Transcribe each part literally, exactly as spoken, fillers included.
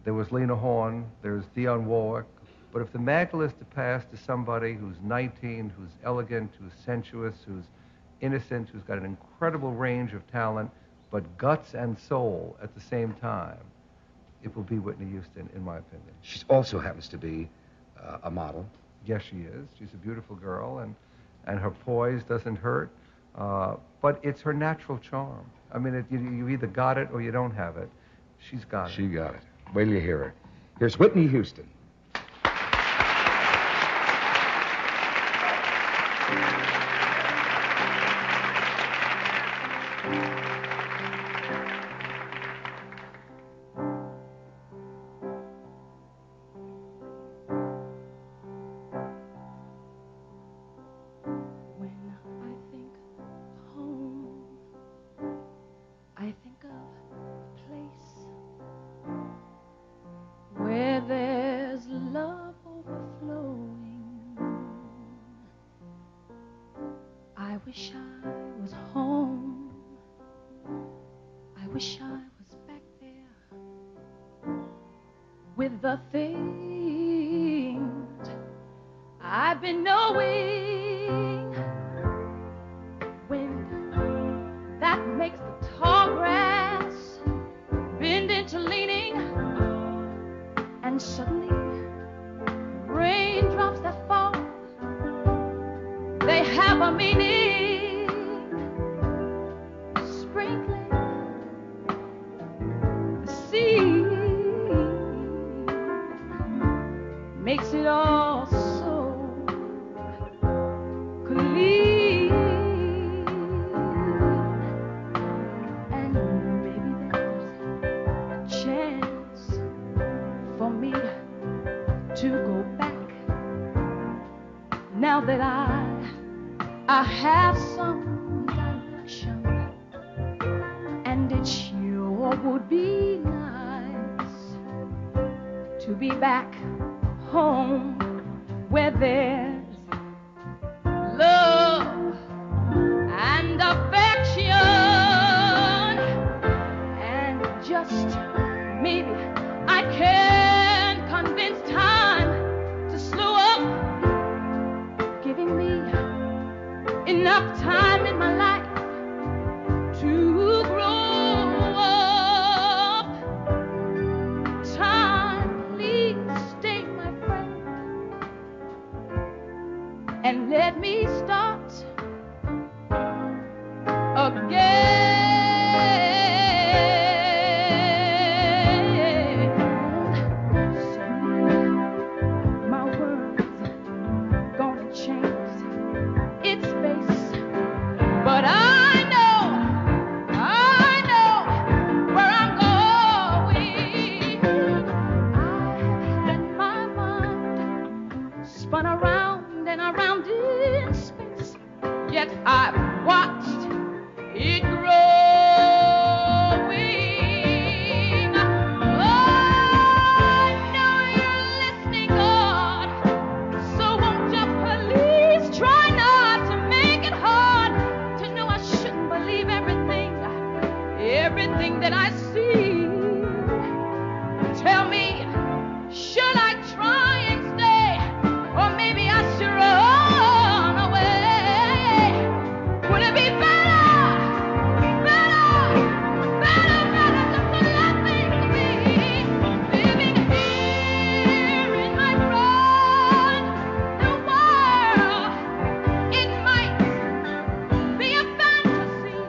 There was Lena Horne, there's Dionne Warwick. But if the mantle is to pass to somebody who's nineteen, who's elegant, who's sensuous, who's innocent, who's got an incredible range of talent, but guts and soul at the same time, it will be Whitney Houston, in my opinion. She also happens to be uh, a model. Yes, she is. She's a beautiful girl, and, and her poise doesn't hurt. Uh, but it's her natural charm. I mean, it, you, you either got it or you don't have it. She's got it. She got it. Wait till you hear her. Here's Whitney Houston.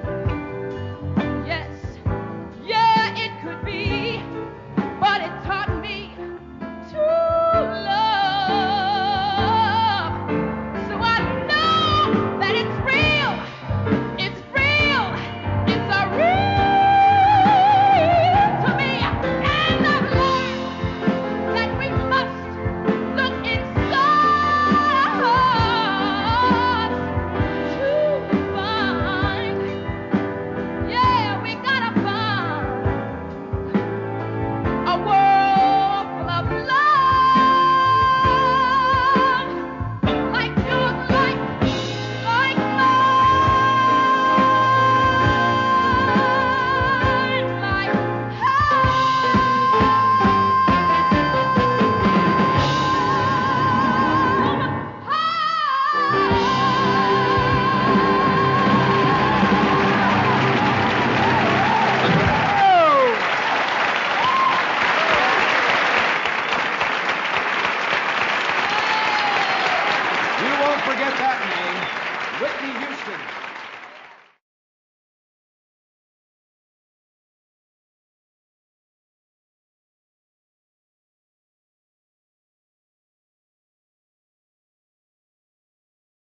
But it's hard Whitney Houston.